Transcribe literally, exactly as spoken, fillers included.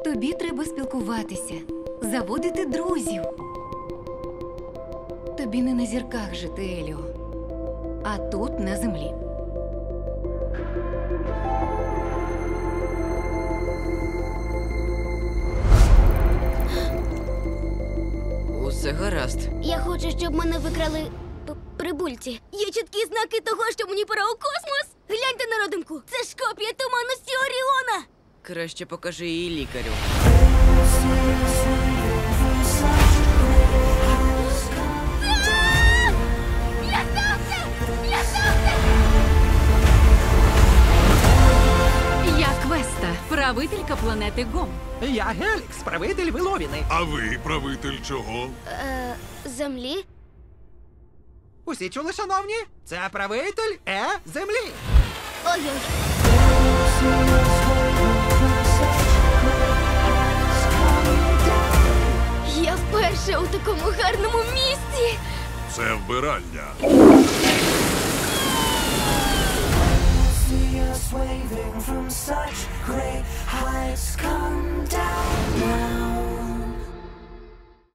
Тобі треба спілкуватися, заводити друзів. Тобі не на зірках жити, Еліо, а тут, на землі. Усе гаразд. Я хочу, щоб мене викрали п- прибульці. Є чіткі знаки того, що мені пора у космос. Гляньте на родимку. Це ж копія туманності Оріона. Краще покажи її лікарю. Я Квеста, правителька планети Гом. Я Гелікс, правитель Виловіни. А ви правитель чого? Е, землі? Усі чули, шановні? Це правитель Е землі. Ой-ой. Я вперше у такому гарному місці. Це вбиральня. See us waving from such great heights. Come down now.